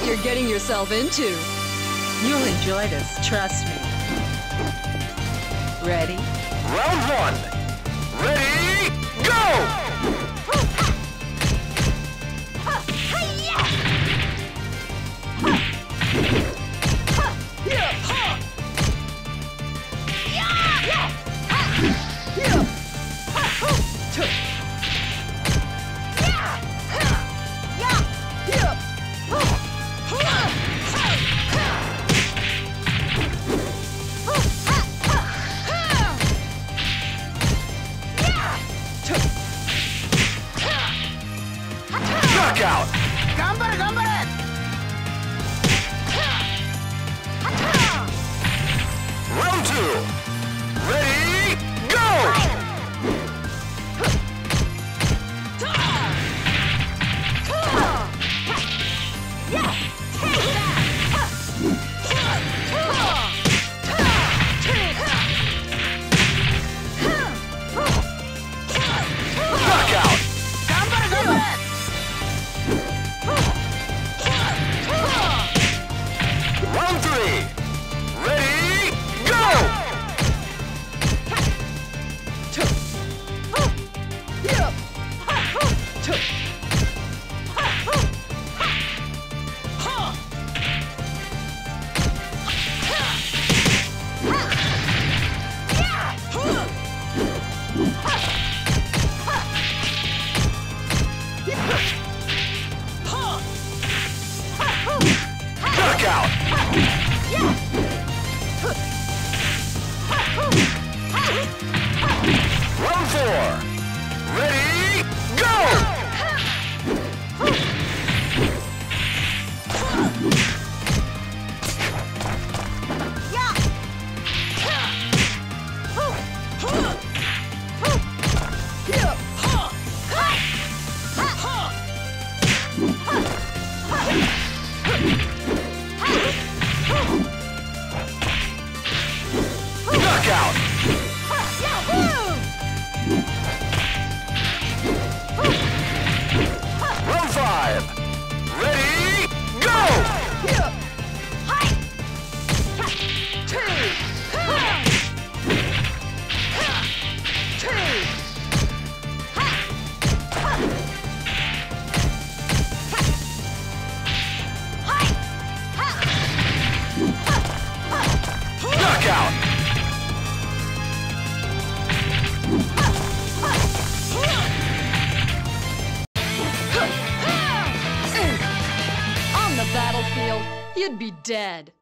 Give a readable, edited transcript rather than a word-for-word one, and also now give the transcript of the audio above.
what you're getting yourself into. You'll enjoy this, trust me. Ready? Round one. Ready, go! Knockout! Ganbare, ganbare! Round two. Ready, go! Knockout! Ganbare, ganbare! Round three. Ready, go! Knockout! Round four. Ready, go! Knockout! Round five. Ready, go! Knockout! On the battlefield, you'd be dead.